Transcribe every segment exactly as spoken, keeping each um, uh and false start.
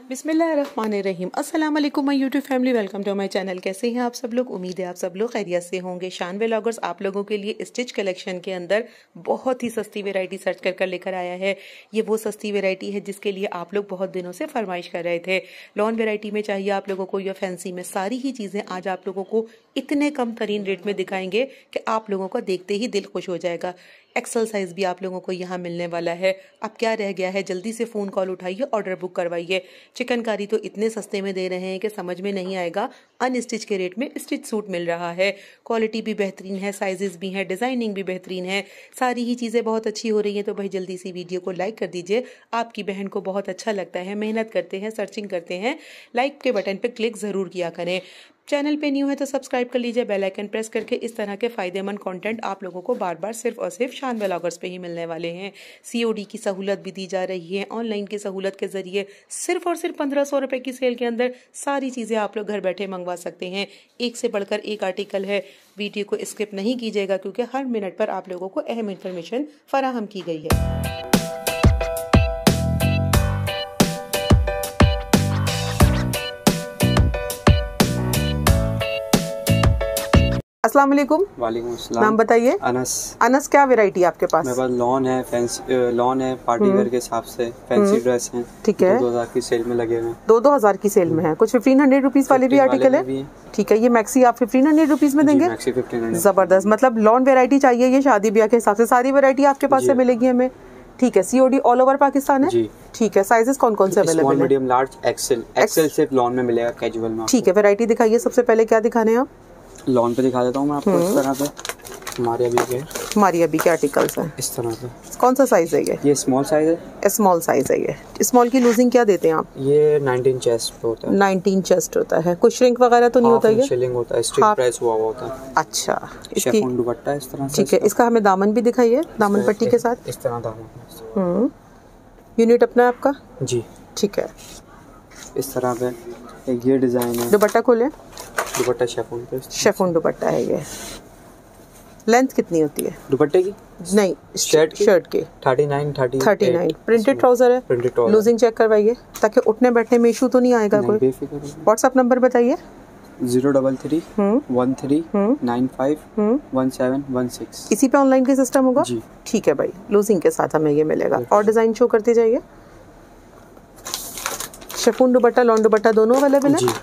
बिस्मिल्लाहिर्रहमानिर्रहीम। अस्सलाम वालेकुम my YouTube family, welcome to my channel. कैसे हैं आप सब लोग? उम्मीद है आप सब लोग खैरियत से होंगे। शान व्लॉगर्स आप लोगों के लिए स्टिच कलेक्शन के अंदर बहुत ही सस्ती वैरायटी सर्च कर कर लेकर आया है। ये वो सस्ती वैरायटी है जिसके लिए आप लोग बहुत दिनों से फरमाइश कर रहे थे। लॉन वैरायटी में चाहिए आप लोगों को या फैंसी में, सारी ही चीज़ें आज आप लोगों को इतने कम तरीन रेट में दिखाएंगे कि आप लोगों का देखते ही दिल खुश हो जाएगा। एक्सल साइज भी आप लोगों को यहाँ मिलने वाला है। अब क्या रह गया है, जल्दी से फ़ोन कॉल उठाइए, ऑर्डर बुक करवाइए। चिकनकारी तो इतने सस्ते में दे रहे हैं कि समझ में नहीं आएगा। अनस्टिच के रेट में स्टिच सूट मिल रहा है। क्वालिटी भी बेहतरीन है, साइजेस भी हैं, डिज़ाइनिंग भी बेहतरीन है, सारी ही चीज़ें बहुत अच्छी हो रही हैं। तो भाई जल्दी से वीडियो को लाइक कर दीजिए। आपकी बहन को बहुत अच्छा लगता है, मेहनत करते हैं, सर्चिंग करते हैं, लाइक के बटन पर क्लिक ज़रूर किया करें। चैनल पे न्यू है तो सब्सक्राइब कर लीजिए, बेल आइकन प्रेस करके। इस तरह के फ़ायदेमंद कंटेंट आप लोगों को बार बार सिर्फ और सिर्फ शान व्लॉगर्स पे ही मिलने वाले हैं। सीओडी की सहूलत भी दी जा रही है। ऑनलाइन की सहूलत के जरिए सिर्फ और सिर्फ पंद्रह सौ रुपये की सेल के अंदर सारी चीज़ें आप लोग घर बैठे मंगवा सकते हैं। एक से बढ़कर एक आर्टिकल है। वीडियो को स्किप नहीं कीजिएगा क्योंकि हर मिनट पर आप लोगों को अहम इन्फॉर्मेशन फराहम की गई है। अस्सलाम वालेकुम। वालेकुम अस्सलाम। नाम बताइए। अनस। अनस, क्या वैरायटी है आपके पास? मेरे पास लॉन है, फैंसी लॉन है, पार्टी वेयर के हिसाब से फैंसी ड्रेस हैं। ठीक है। दो हजार की सेल में लगे हुए हैं। दो दो हजार की सेल में है। कुछ फिफ्टीन हंड्रेड रुपीज वाले भी आर्टिकल है। ठीक है, ये मैक्सी आप फिफ्टीन हंड्रेड रुपीज में देंगे? Maxi fifteen hundred. जबरदस्त। मतलब लॉन वैरायटी चाहिए, ये शादी ब्याह के हिसाब से सारी वैरायटी आपके पास से मिलेगी हमें। ठीक है। सीओडी ऑल ओवर पाकिस्तान है जी। ठीक है। साइजेस कौन कौन से अवेलेबल है? Medium, large, XL. एक्सेल सिर्फ लॉन में मिलेगा, कैजुअल में। ठीक है। वैरायटी दिखाइए। सबसे पहले क्या दिखाने हैं आप? लॉन पे दिखा देता हूँ मैं आपको। इस तरह पे हमारे अभी के हमारी अभी के आर्टिकल्स हैं इस तरह पे। कौन सा साइज है ये? ये स्मॉल साइज है। स्मॉल साइज है ये। स्मॉल की लूजिंग क्या देते हैं आप? ये नाइनटीन चेस्ट पे होता है। नाइनटीन चेस्ट होता है। कुछ श्रिंक वगैरह तो नहीं होता है? शिलिंग होता है, स्ट्रिप प्रेस हुआ हुआ होता है। अच्छा। इसकी दुपट्टा इस तरह से। ठीक है। इसका हमें दामन भी दिखाइए, दामन पट्टी के साथ। इस तरह दामन। हम्म। यूनिट अपना आपका? जी। ठीक है। इस तरह पे एक ये डिजाइन है। दुपट्टा खोले। दुपट्टा शेफून पे। शेफून दुपट्टा है ये। लेंथ कितनी होती है दुपट्टे की? नहीं, शर्ट की। शर्ट की thirty nine thirty thirty nine. Printed trouser है। Printed trouser. लूजिंग चेक करवाइए ताकि उठने बैठने में इशू तो नहीं आएगा कोई। व्हाट्सएप नंबर बताइए। Zero double three one three nine five one seven one six. इसी पे ऑनलाइन का सिस्टम होगा जी। ठीक है भाई, लूजिंग के साथ हमें ये मिलेगा। और डिजाइन शो करते जाइए। शिफॉन दुपट्टा, लॉन दुपट्टा दोनों अवेलेबल है।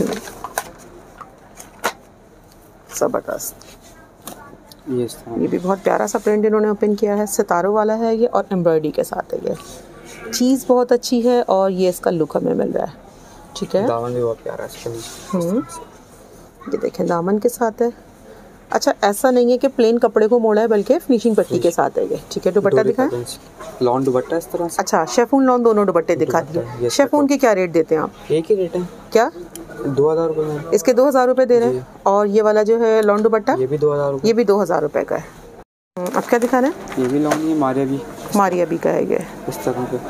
जबरदस्त। ये ये भी बहुत प्यारा सा प्रिंट इन्होंने ओपन किया है। सितारों वाला है ये और एम्ब्रॉयडरी के साथ है ये। चीज़ बहुत अच्छी है और ये इसका लुक हमें मिल रहा है। ठीक है। दामन भी बहुत प्यारा है। हम्म। ये देखें, दामन के साथ है। अच्छा, ऐसा नहीं है कि प्लेन कपड़े को मोड़ा है बल्कि फिनिशिंग पट्टी के साथ है ये। ठीक है। दुपट्टा दिखाएं। लॉन दुपट्टा इस तरह से। अच्छा, शेफून लॉन दोनों दुपट्टे दिखा दिए। शेफून के क्या रेट देते हैं आप? एक ही रेट है। क्या? दो हजार रुपए। इसके दो हजार रुपए दे रहे हैं। और ये वाला जो है लॉन दुपट्टा, ये भी दो हजार ये भी दो हजार रुपए का है। अब क्या दिखा रहे हैं? ये भी लॉन, ये मारिया भी मारिया भी का है ये। इस तरह पे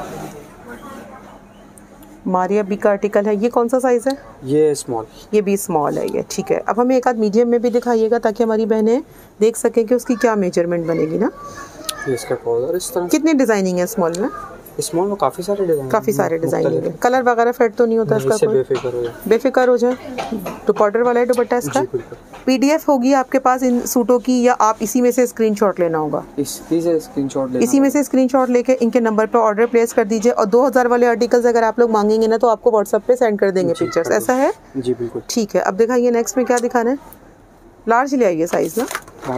मारिया बी का आर्टिकल है। ये कौन सा साइज है? ये स्मॉल। ये भी स्मॉल है ये। ठीक है। अब हमें एक आध मीडियम में भी दिखाइएगा ताकि हमारी बहनें देख सकें कि उसकी क्या मेजरमेंट बनेगी ना। ये इसका ट्राउजर इस तरह। कितनी डिजाइनिंग है स्मॉल में? स्मॉल में काफी सारे डिजाइन काफी सारे डिजाइनिंग है। कलर वगैरह फिट तो नहीं होता इसका? कोई बेफिक्र हो जाए। बेफिक्र हो जाए। तो बॉर्डर वाला है दुपट्टा इसका। पीडीएफ होगी आपके पास इन सूटों की, या आप इसी में से स्क्रीनशॉट लेना होगा? इसी से स्क्रीनशॉट लेना। इसी में से स्क्रीनशॉट लेके इनके नंबर पर ऑर्डर प्लेस कर दीजिए। और दो हजार वाले आर्टिकल्स अगर आप लोग मांगेंगे ना तो आपको व्हाट्सएप पे सेंड कर देंगे पिक्चर्स। ऐसा है जी? बिल्कुल। ठीक है। अब दिखाइए नेक्स्ट में क्या दिखाना है। लार्ज ले आइए साइज ना।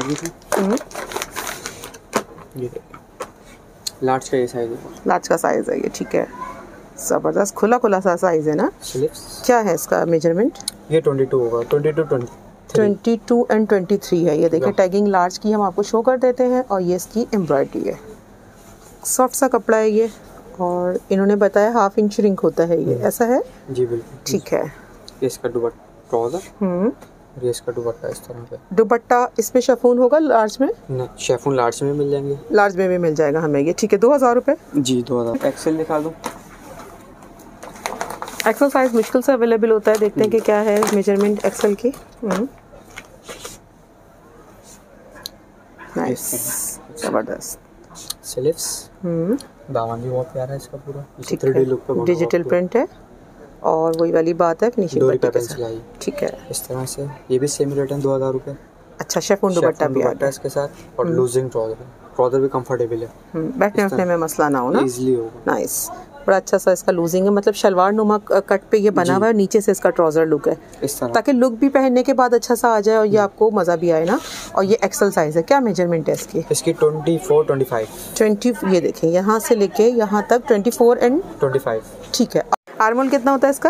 लार्ज का ये साइज है। लार्ज का साइज है ये। ठीक है। जबरदस्त। खुला खुला सा साइज है ना। क्या है इसका मेजरमेंट? ये बाईस होगा। बाईस टू बाईस एंड तेईस है ये। देखिए टैगिंग लार्ज की हम आपको शो कर देते हैं और ये इसकी एम्ब्रॉयडरी है। सॉफ्ट सा कपड़ा है ये और इन्होंने बताया हाफ इंच रिंक होता है ये। ऐसा है जी? बिल्कुल। ठीक है। ये इसका दुपट्टा ट्राउजर। हम्म। ये इसका दुपट्टा इस तरह पे। दुपट्टा इसमें शेफून होगा लार्ज में? नहीं, शेफून लार्ज में मिल जाएंगे। लार्ज में भी मिल जाएगा हमें ये। ठीक है। दो हजार रुपये जी। दो हजार। एक्सेल दिखा दूँ? एक्सेल साइज मुश्किल से अवेलेबल होता है। देखते हैं कि क्या है मेजरमेंट एक्सेल की। नाइस। जबरदस्त। स्लीव्स। हम्म। दामन भी बहुत प्यारा है इसका पूरा। थ्री डी लुक पे डिजिटल प्रिंट है। और वही वाली बात है फिनिशिंग डोरी पट्टी के पैटर्न साथ। सिलाई ठीक है, इस तरह से। ये भी सेम रेट है दो हज़ार रुपये। अच्छा शेफून दुपट्टा भी दुपट्टा इसके साथ और लूजिंग ट्राउजर। ट्राउजर भी कंफर्टेबल है, बैठने उठने में मसला ना हो ना, इजीली होगा। नाइस, बड़ा अच्छा सा इसका लूजिंग है, मतलब शलवार नुमा कट पे ये बना हुआ है, नीचे से इसका ट्राउजर लुक है इस तरह, ताकि लुक भी पहनने के बाद अच्छा सा आ जाए और ये आपको मज़ा भी आए ना। और ये एक्सेल साइज है, क्या मेजरमेंट है इसकी? इसकी twenty four twenty five twenty, ये देखें यहाँ से लेके यहाँ तक twenty four and twenty five. ठीक है। आर्मोल कितना होता है इसका?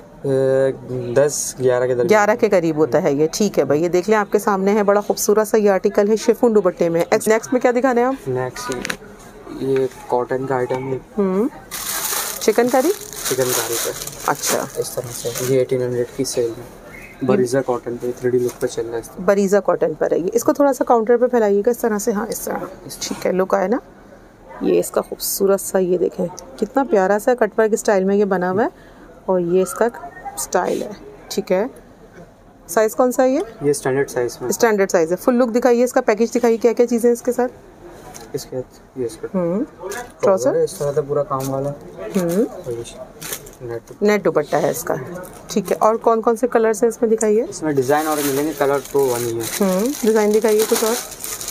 दस ग्यारह के ग्यारह के करीब होता है ये। ठीक है भाई, ये देख लें आपके सामने है, बड़ा खूबसूरत सा ये आर्टिकल है शिफॉन दुपट्टे में। नेक्स्ट में क्या दिखाने हैं आप? नेक्स्ट ये कॉटन का आइटम है, हम्म चिकनकारी चिकनकारी पे। अच्छा, इस तरह से ये अठारह सौ की सेल में बरीजा कॉटन पे थ्री डी लुक पे चल रहा है। बरीजा कॉटन पर है ये। इसको थोड़ा सा काउंटर पे फैलाइएगा इस तरह से, हाँ इस तरह, ठीक है, लुक आए ना। ये इसका खूबसूरत सा, ये देखें कितना प्यारा सा कटवर्क स्टाइल में ये बना हुआ है और ये इसका स्टाइल है। ठीक है, साइज कौन सा है ये? ये स्टैंडर्ड साइज में, स्टैंडर्ड साइज है। फुल लुक दिखाइए, इसका पैकेज दिखाइए, क्या क्या चीज़ें इसके साथ? इसके ये इसका हम्म ट्राउजर इस तरह से पूरा काम वाला। हम्म नेट नेट दुपट्टा है इसका। ठीक है, और कौन कौन से कलर्स हैं इसमें दिखाइए? इसमें डिज़ाइन और मिलेंगे, कलर तो वन ही है। हम्म डिज़ाइन दिखाइए कुछ और।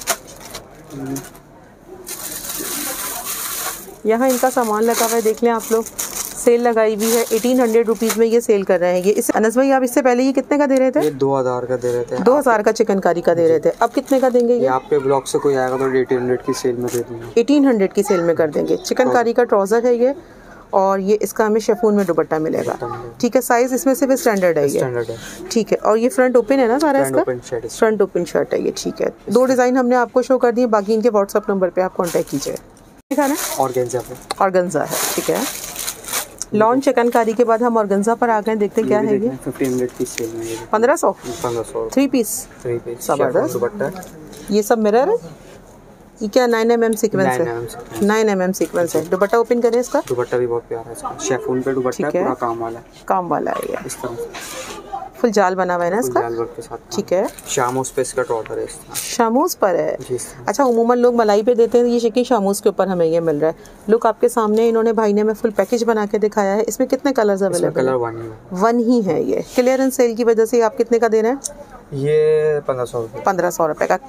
यहाँ इनका सामान लगा हुआ है, देख लें आप लोग, सेल लगाई हुई है, एटीन हंड्रेड रुपीज़ में ये सेल कर रहे हैं। ये इस अनस भाई आप इससे पहले ये कितने का दे रहे थे? ये दो हज़ार का दे रहे थे। दो हज़ार का चिकनकारी का दे रहे थे, अब कितने का देंगे? ये आपके ब्लॉग से कोई आएगा तो एटीन हंड्रेड की सेल में दे दूँगा। एटीन हंड्रेड की सेल में कर देंगे। चिकनकारी का ट्राउज़र है ये, और ये इसका हमें शिफॉन में दुपट्टा मिलेगा। ठीक है, साइज इसमें सिर्फ स्टैंडर्ड है ये। स्टैंडर्ड है, ठीक है, और ये फ्रंट ओपन है ना सारा इसका? फ्रंट ओपन शर्ट है ये। ठीक है, दो डिज़ाइन हमने आपको शो कर दिए, बाकी इनके व्हाट्सअप नंबर पे आप कांटेक्ट कीजिए। दिखाना ऑर्गेन्जा पे, ऑर्गेन्जा है। ठीक है, लॉन्च चिकनकारी के बाद हम ऑर्गेन्जा पर आ गए, देखते हैं क्या है ये। फिफ्टीन हंड्रेड की सेल में, पंद्रह सौ पंद्रह सौ थ्री पीस थ्री पीस जबरदस्त दुपट्टा। ये सब मिरर है, ये क्या नाइन एम एम सीक्वेंस है? नाइन एम एम सीक्वेंस है। दुपट्टा ओपन करें इसका। दुपट्टा भी बहुत प्यारा है इसका, शिफॉन पे दुपट्टा है, पूरा काम वाला है। काम वाला है ये, इस तरह से फुल जाल बना हुआ है ना इसका, जाल वर्क के साथ। ठीक है, शामोस पे इसका ट्राउजर है, इसका शामूस पर है। जी। अच्छा, उमूमन लोग मलाई पे देते हैं, ये शिकी शामूस के ऊपर हमें ये मिल रहा है। लुक आपके सामने इन्होंने भाई ने हमें फुल पैकेज बना के दिखाया है। इसमें कितने कलर्स अवेलेबल कलर है? वन ही है। वन ही है ये। क्लियरेंस सेल की वजह से आप कितने का दे रहे हैं? ये पंद्रह सौ रुपये पंद्रह सौ रुपये का।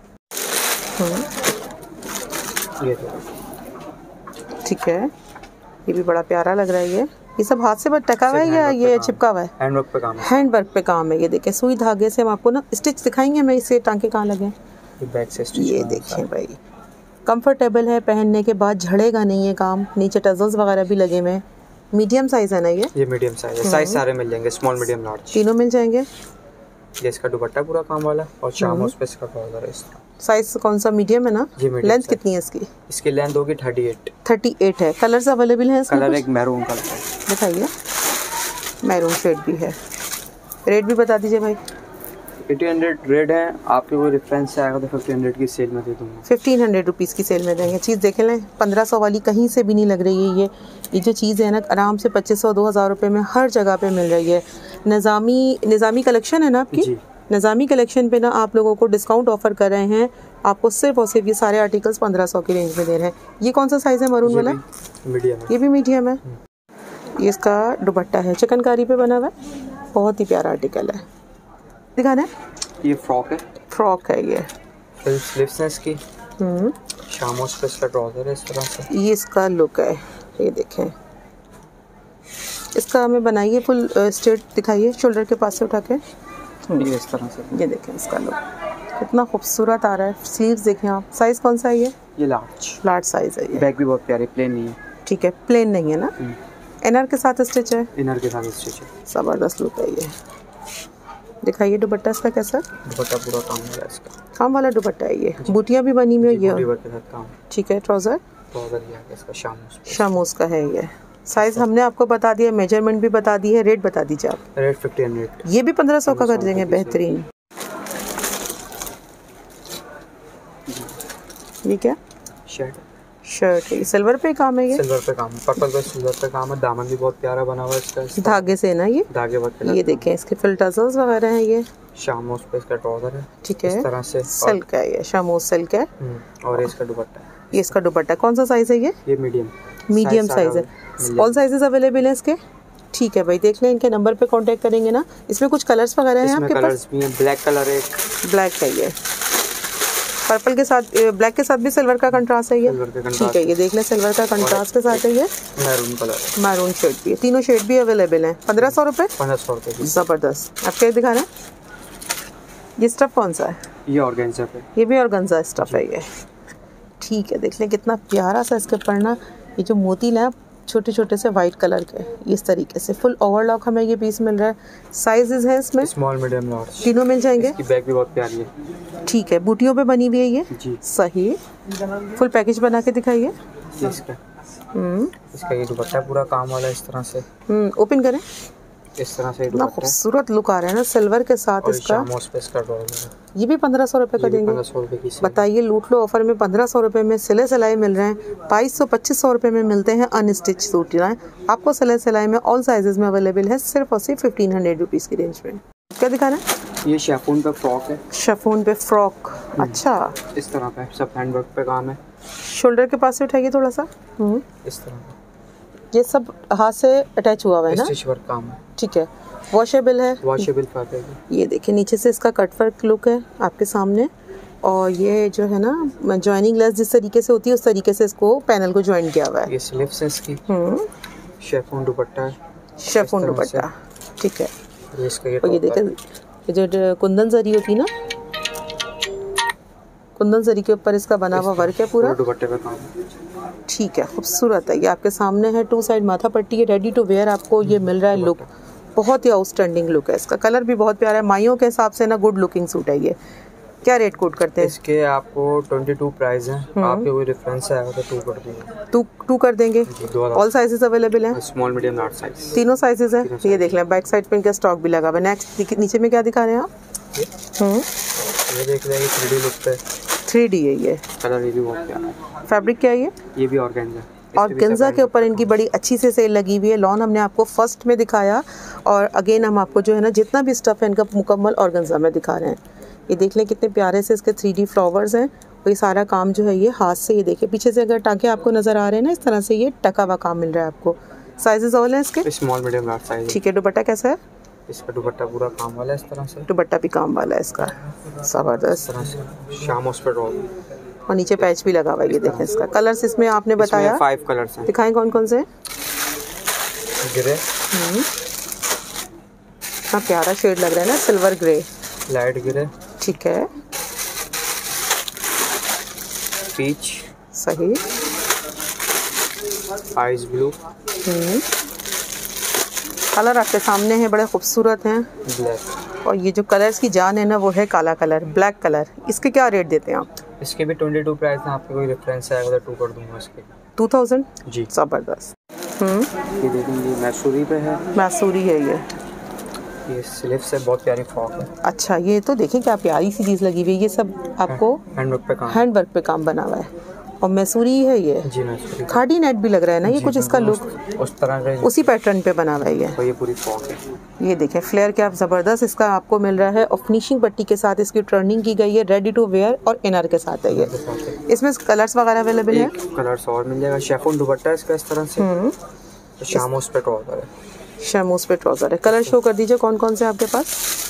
ये ठीक है, ये भी बड़ा प्यारा लग रहा है। ये ये सब हाथ से टका हुआ है या ये चिपका हुआ है? हैंड वर्क पे काम है। हैंड वर्क पे काम है। ये देखें, सुई धागे से हम आपको ना स्टिच दिखाएंगे, मैं इससे टांके कहाँ लगे। ये बैक से स्टिच, ये देखें भाई, कंफर्टेबल है, पहनने के बाद झड़ेगा नहीं है काम। नीचे टजल्स वगैरह भी लगे हुए हैं। मीडियम साइज है ना ये? ये मीडियम साइज है। साइज सारे मिल जाएंगे, स्मॉल मीडियम लार्ज तीनों मिल जाएंगे। ये इसका दुपट्टा पूरा काम वाला और शामोस पे इसका ट्राउजर है। इसका साइज कौन सा? मीडियम है ना? जी मीडियम। लेंथ कितनी है इसकी? इसकी लेंथ होगी थर्टी एट। थर्टी एट है। कलर्स अवेलेबल हैं इसमें? कलर एक मैरून कलर है, दिखाइए। मैरून शेड भी है। रेट भी बता दीजिए भाई। एटीन हंड्रेड रेट है, आपके कोई रेफरेंस से आएगा तो फिफ्टीन हंड्रेड की सेल में दे दूँगा। फिफ्टीन हंड्रेड रुपीज़ की सेल में देंगे। चीज़ देख लें, पंद्रह सौ वाली कहीं से भी नहीं लग रही है। ये ये जो चीज़ है ना, आराम से पच्चीस सौ दो हज़ार रुपये में हर जगह पे मिल रही है। निज़ामी निज़ामी कलेक्शन है ना आपकी? निज़ामी कलेक्शन पे ना आप लोगों को डिस्काउंट ऑफर कर रहे हैं। आपको सिर्फ और सिर्फ ये सारे आर्टिकल्स पंद्रह सौ की रेंज में दे रहे हैं। ये कौन सा साइज़ है मरून वाला? मीडियम है। ये भी मीडियम है। ये इसका दुपट्टा है, चिकनकारी पे बना हुआ है, बहुत ही प्यारा आर्टिकल है। दिखाना है। ये फ्रॉक है, फ्रॉक है ये। फिर स्लीव्स है इसकी। हम्म शामोस पे इसका ट्राउजर है इस तरह से। ये इसका लुक है, ये देखें। इसका हमें बनाइए फुल स्ट्रेट दिखाइए, शोल्डर के पास से उठा के। ये इस तरह से, ये देखें इसका लुक कितना खूबसूरत आ रहा है। स्लीव्स देखें आप। साइज़ कौन सा है ये? ये लार्ज लार्ज साइज़ है ये। बैक भी बहुत प्यारी, प्लेन नहीं है। ठीक है, प्लेन नहीं है ना? इनर के साथ स्टिच है? इनर के साथ स्टिच है। ज़बरदस्त लुक है ये। दिखाइए दुपट्टा इसका कैसा? दुपट्टा पूरा काम है इसका, काम वाला दुपट्टा है ये। बूटियाँ भी बनी हुई है ये। ठीक है, ट्राउज़र ट्राउजर ये है इसका शामोस शामोस का है ये। साइज़ हमने आपको बता दिया, मेजरमेंट भी बता दी है। रेट बता दीजिए आप। Rate fifteen hundred. ये भी पंद्रह सौ का कर देंगे, बेहतरीन। ये क्या? शर्ट शर्ट है, सिल्वर पे काम है ये? सिल्वर पे काम है, पर्पल पे सिल्वर पे काम है। दामन भी बहुत प्यारा बना हुआ है इसका, धागे से ना ये धागे वर्क। ये देखें, इसके फिल टजल्स वगैरह हैं ये। शामोस पे इसका ट्राउजर है, ठीक है, इस तरह से सिल्क है ये, शामोस सिल्क है। और इसका दुपट्टा है। ये इसका दुपट्टा कौन सा साइज है ये? ये मीडियम मीडियम साइज है। ऑल साइजेस अवेलेबल है इसके? ठीक है भाई, देख लें, इनके नंबर पे कांटेक्ट करेंगे ना। इसमें कुछ कलर्स वगैरह हैं आपके कलर्स पास? भी हैं, ब्लैक कलर एक, ब्लैक है ये, पर्पल के साथ, ब्लैक के साथ भी सिल्वर का कंट्रास्ट है ये। ठीक है, ये देख लें, सिल्वर का कंट्रास्ट के साथ है ये। मैरून कलर, मैरून शेड भी है, तीनों शेड भी अवेलेबल हैं। पंद्रह सौ रुपये पंद्रह सौ रुपये ज़बरदस्त। आप क्या दिखा रहे हैं? ये स्टफ कौन सा है? ये ऑर्गेन्जा पे, ये भी ऑर्गेन्जा स्टफ है ये। ठीक है, देख लें कितना प्यारा सा इसके ऊपर ना ये जो मोती है छोटे छोटे से वाइट कलर के, इस तरीके से फुल ओवरलॉक हमें ये पीस मिल रहा है। साइजेस हैं इसमें स्मॉल, मीडियम, लार्ज, तीनों मिल जाएंगे। इसकी बैग भी बहुत प्यारी है। ठीक है, बूटियों पे बनी हुई है ये जी, सही। फुल पैकेज बना के दिखाइए। इसका इसका ये दुपट्टा पूरा काम वाला इस तरह से। हम्म ओपन करें, इस तरह से ना खूबसूरत लुक आ रहा है ना सिल्वर के साथ इसका। ये भी पंद्रह सौ रुपए का देंगे। बताइए, लूट लो ऑफर में पंद्रह सौ रुपए में सिले सिलाई मिल रहे हैं। बाईस सौ पच्चीस सौ रुपए में मिलते हैं अनस्टिच सूट। आपको सिले सिलाई में ऑल साइजेस में अवेलेबल है, सिर्फ और सिर्फ फिफ्टीन हंड्रेड रुपीज की रेंज में। क्या दिखा रहे हैं? ये शिफॉन पे फ्रॉक है। शिफॉन पे फ्रॉक, अच्छा इस तरह का सब हैंडवर्क पे काम है। शोल्डर के पास से उठाइए थोड़ा सा। इस तरह का ये सब हाथ से अटैच हुआ हुआ है ना, स्टिच वर्क काम है। ठीक है, वॉशेबल है, वॉशेबल फैब्रिक है। ये देखिए नीचे से इसका कट वर्क लुक है आपके सामने। और ये जो है ना ज्वाइनिंग लेस जिस तरीके से होती है उस तरीके से इसको पैनल को ज्वाइन किया हुआ है। ये स्लीव्स है इसकी। शिफॉन दुपट्टा है, शिफॉन दुपट्टा, ठीक है। ये इसका ये, और ये देखिए ये जो कुंदन जरी होती है ना, कुंदन जरी के ऊपर इसका बना हुआ वर्क है पूरा दुपट्टे पे काम। ठीक है, खूबसूरत है। ये आपके सामने है, टू साइड माथा पट्टी है, रेडी टू वेयर आपको ये मिल रहा है लुक। बहुत ही आउटस्टैंडिंग लुक है इसका, कलर भी बहुत प्यारा है, माइयों के हिसाब से ना गुड लुकिंग सूट है ये। क्या रेट कोट करते हैं इसके? आपको बाईस प्राइस है, आपके कोई रेफरेंस है तो टू कर देंगे। टू टू कर देंगे। ऑल साइजेस अवेलेबल हैं, स्मॉल, मीडियम, लार्ज साइज, तीनों साइजेस हैं। ये देख लें, बैक साइड पे इनका स्टॉक भी लगा हुआ है। नेक्स्ट नीचे में क्या दिखा रहे हैं आप? हम्म ये देख रहे हैं, थ्री डी लुक पे, थ्री डी है ये। कलर ये भी बहुत प्यारा है। फैब्रिक क्या है ये? ये भी ऑर्गेन्जा। ऑर्गेन्जा के ऊपर इनकी बड़ी अच्छी से सेल लगी हुई है। लॉन हमने आपको फर्स्ट में दिखाया और अगेन हम आपको जो है ना जितना भी स्टफ है इनका मुकम्मल ऑर्गेन्जा में दिखा रहे हैं। ये देख लें कितने प्यारे से इसके थ्री डी फ्लावर्स हैं। और ये सारा काम जो है ये हाथ से, ये देखिए पीछे से अगर टाँके आपको नज़र आ रहे हैं ना इस तरह से, ये टका हुआ काम मिल रहा है आपको। साइजेस ऑल हैं इसके? Small, medium, large size. ठीक है, दुपट्टा कैसा है? इसका दुपट्टा पूरा काम वाला है इस तरह से। दुपट्टा भी काम वाला है इसका, ज़बरदस्त। शाम उस पर रोल और नीचे पैच भी लगा हुआ है। ये देखें इसका कलर्स इसमें आपने बताया फाइव कलर्स हैं। दिखाएं कौन कौन से? ग्रे, हाँ प्यारा शेड लग रहा है ना, सिल्वर ग्रे, लाइट ग्रे, ठीक है, पीच, सही, आइस ब्लू, कलर आपके सामने है, बड़े खूबसूरत हैं। ब्लैक, और ये जो कलर्स की जान है ना वो है काला कलर, ब्लैक कलर। इसके क्या रेट देते हैं आप? इसके भी बाईस प्राइस है, आपके कोई रेफरेंस है अगर टू कर दूंगा इसके टू थाउजेंड जी। ज़बरदस्त। हम्म ये देखेंगे मैसूरी पे है, मैसूरी है ये। ये स्लीव्स है, बहुत प्यारी फ्रॉक है। अच्छा, ये तो देखें क्या प्यारी सी चीज़ लगी हुई है। ये सब आपको हैंडवर्क पे काम, हैंड वर्क पे काम बना हुआ है। और मैसूरी है ये जी, मैसूरी खाड़ी नेट भी लग रहा है ना ये, कुछ इसका लुक उस तरह का, उसी पैटर्न पे बना हुआ है ये। और ये पूरी फ्रॉक है। ये देखें फ्लेयर क्या ज़बरदस्त इसका आपको मिल रहा है। और फिनिशिंग पट्टी के साथ इसकी टर्निंग की गई है, रेडी टू वेयर और इनर के साथ है ये। इसमें कलर्स वगैरह अवेलेबल है, कलर्स और मिल जाएगा। शिफॉन दुपट्टा इसका इस तरह से, तो शामोस पे ट्राउजर है, शमूस पे ट्राउजर है। कलर शो कर दीजिए कौन कौन से आपके पास?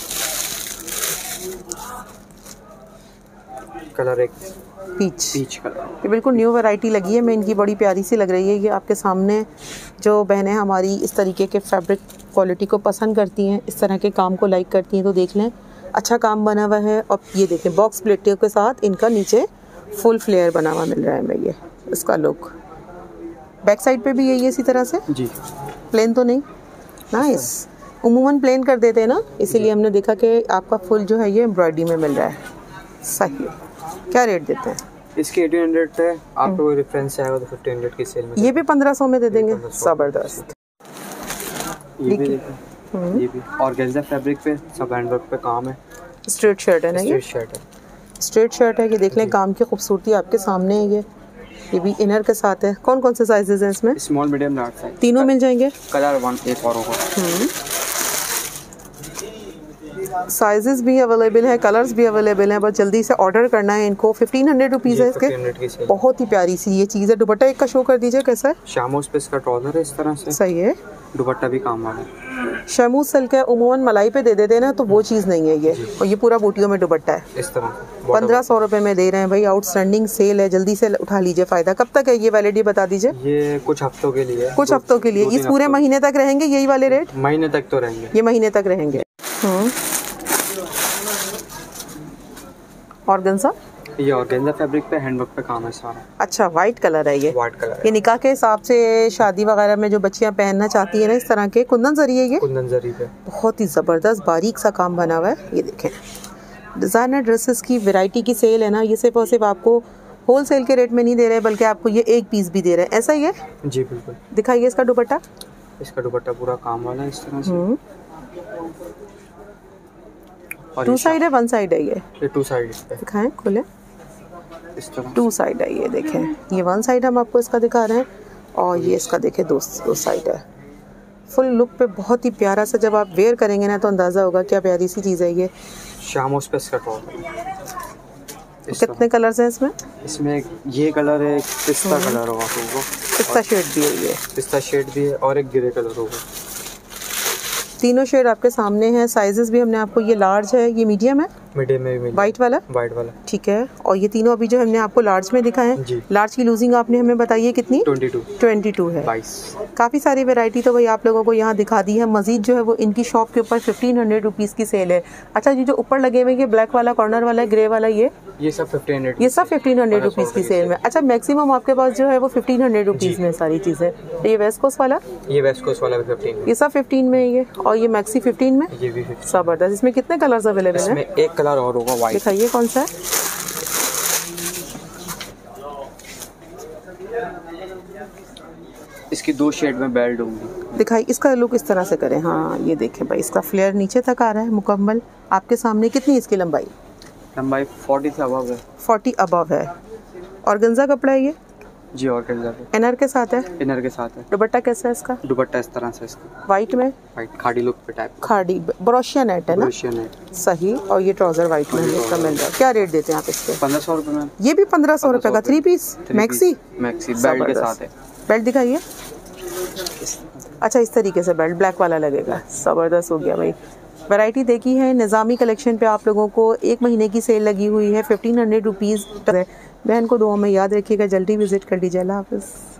कलर एक पीच, पीच कलर। ये बिल्कुल न्यू वैरायटी लगी है, मैं इनकी बड़ी प्यारी सी लग रही है। ये आपके सामने जो बहनें हमारी इस तरीके के फैब्रिक क्वालिटी को पसंद करती हैं, इस तरह के काम को लाइक करती हैं, तो देख लें अच्छा काम बना हुआ है। और ये देखें बॉक्स प्लेटियों के साथ इनका नीचे फुल फ्लेयर बना हुआ मिल रहा है हमें। ये इसका लुक बैक साइड पे भी यही है इसी तरह से जी, प्लेन तो नहीं, नाइस। उमूमन प्लेन कर देते हैं ना, इसीलिए हमने देखा कि आपका फुल जो है ये एम्ब्रॉयडरी में मिल रहा है। सही है। क्या रेट देते हैं इसके? अठारह सौ है, आपको कोई रेफरेंस आएगा तो पंद्रह सौ की सेल में ये भी पंद्रह सौ में दे देंगे। ज़बरदस्त। ये भी देखिए, ये भी ऑर्गेन्जा फैब्रिक पे सब हैंडवर्क पे काम है। स्ट्रेट शर्ट है ना ये? स्ट्रेट शर्ट है, स्ट्रेट शर्ट है। ये देख लें काम की खूबसूरती आपके सामने है। ये ये भी इनर के साथ है। कौन कौन से साइजेस हैं इसमें? स्मॉल, मीडियम, लार्ज साइज, तीनों मिल जाएंगे। कलर वन एक और होगा। साइजेस भी अवेलेबल हैं, कलर्स भी अवेलेबल हैं, बस जल्दी से ऑर्डर करना है इनको। फिफ्टीन हंड्रेड रुपीज़ है इसके। बहुत ही प्यारी सी ये चीज़ है। दुपट्टा एक का शो कर दीजिए कैसा है। शामूस पे इसका ट्राउजर है इस तरह से। सही है। दुपट्टा भी काम वाला है। शमूस सिल्क है, उमूमन मलाई पे दे देते हैं ना, तो वो चीज़ नहीं है ये। और ये पूरा बूटियों में दुपट्टा है इस तरह। पंद्रह सौ रुपए में दे रहे हैं भाई। आउटस्टैंडिंग सेल है, जल्दी से उठा लीजिए फ़ायदा। कब तक है ये वैलिडिटी बता दीजिए। ये कुछ हफ्तों के लिए। कुछ हफ्तों के लिए। इस पूरे महीने तक रहेंगे यही वाले रेट। महीने तक तो रहेंगे, ये महीने तक रहेंगे। ऑर्गेन्जा, ये ऑर्गेन्जा फैब्रिक पे हैंडवर्क पे काम है सारा। अच्छा, वाइट कलर है ये। White colour. ये निकाह के हिसाब से शादी वगैरह में जो बच्चियां पहनना चाहती है ना, इस तरह के कुंदन जरी है ये। कुंदन जरी पे बहुत ही ज़बरदस्त बारीक सा काम बना हुआ है। ये देखें, डिज़ाइनर ड्रेसेस की वैरायटी की सेल है ना। ये सिर्फ और सिर्फ आपको होल सेल के रेट में नहीं दे रहे, बल्कि आपको ये एक पीस भी दे रहे हैं। ऐसा ही है जी बिल्कुल। दिखाइए इसका दुपट्टा। इसका दुपट्टा पूरा काम वाला है इस तरह से। टू साइड है, वन साइड है ये? ये टू साइड है। दिखाएं, खोले। इस तरह टू साइड है ये। देखें, ये वन साइड हम आपको इसका दिखा रहे हैं, और ये इसका देखें दो दो साइड है। फुल लुक पे बहुत ही प्यारा सा, जब आप वेयर करेंगे ना तो अंदाज़ा होगा क्या प्यारी सी चीज़ है ये। शामोस पे इसका टॉप है। कितने कलर्स हैं इसमें? इसमें ये कलर है, पिस्ता कलर होगा आपको। पिस्ता शेड भी है ये। पिस्ता शेड भी है और एक ग्रे कलर होगा। तीनों शेड आपके सामने हैं। साइजेस भी हमने आपको, ये लार्ज है, ये मीडियम है, मीडियम में भी। वाइट वाला? वाइट वाला, ठीक है। और ये तीनों अभी जो हमने आपको लार्ज में दिखाए हैं, लार्ज की लूजिंग आपने हमें बताई है कितनी? Twenty two. ट्वेंटी टू है। बाईस। काफ़ी सारी वैरायटी तो भाई आप लोगों को यहाँ दिखा दी है। मजीद जो है वो इनकी शॉप के ऊपर फिफ्टीन हंड्रेड रुपीज़ की सेल है। अच्छा, ये जो ऊपर लगे हुए ये ब्लैक वाला, कॉर्नर वाला, ग्रे वाला, ये ये सब फिफ्टीन हंड्रेड ये सब फिफ्टीन हंड्रेड रुपीज़ की सेल में। अच्छा, मैक्सिमम आपके पास जो है वो फिफ्टीन हंड्रेड रुपीज़ में सारी चीज़ें। तो ये वेस्ट कोस्ट वाला, ये वेस्ट कोस्ट वाला फिफ्टीन, ये सब फिफ्टीन में है ये। और ये मैक्सी फिफ्टीन में, ये भी जबरदस्त। इसमें कितने कलर्स अवेलेबल हैं? इसमें एक कलर और होगा, वाइट। दिखाइए कौन सा है। इसकी दो शेड में बेल्ट होंगी। दिखाई, इसका लुक इस तरह से करें। हाँ, ये देखें भाई, इसका फ्लेयर नीचे तक आ रहा है मुकम्मल आपके सामने। कितनी इसकी लंबाई? लंबाई फोर्टी से अबव है। फोर्टी अबव है। ऑर्गेन्जा कपड़ा है ये? जी, ऑर्गेन्जा पे। इनर के साथ है? इनर के साथ है। दुपट्टा कैसा है इसका? दुपट्टा इस तरह से इसका, वाइट में, वाइट खाड़ी लुक पे टाइप, खाड़ी ब्रोशिया नेट है ना? ब्रोशिया नेट। सही। और ये ट्राउजर वाइट में इसका मिल रहा है। क्या रेट देते हैं आप इसके? पंद्रह सौ रुपये में। ये भी पंद्रह सौ रुपये का three piece maxi? Maxi belt के साथ है। बेल्ट दिखाइए। अच्छा, इस तरीके से बेल्ट ब्लैक वाला लगेगा। ज़बरदस्त हो गया भाई। वैरायटी देखी है। निज़ामी कलेक्शन पे आप लोगों को एक महीने की सेल लगी हुई है। Fifteen hundred rupees. बहन को दुआ में याद रखिएगा। जल्दी विजिट कर लीजिए। अल्लाह हाफ़िज़।